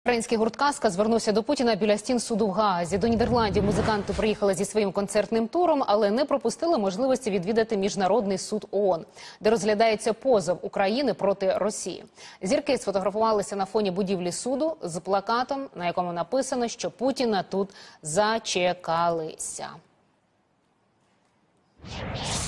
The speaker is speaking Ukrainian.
Український гурт «Казка» звернувся до Путіна біля стін суду в Гаазі. До Нідерландів музиканти приїхали зі своїм концертним туром, але не пропустили можливості відвідати Міжнародний суд ООН, де розглядається позов України проти Росії. Зірки сфотографувалися на фоні будівлі суду з плакатом, на якому написано, що Путіна тут зачекалися.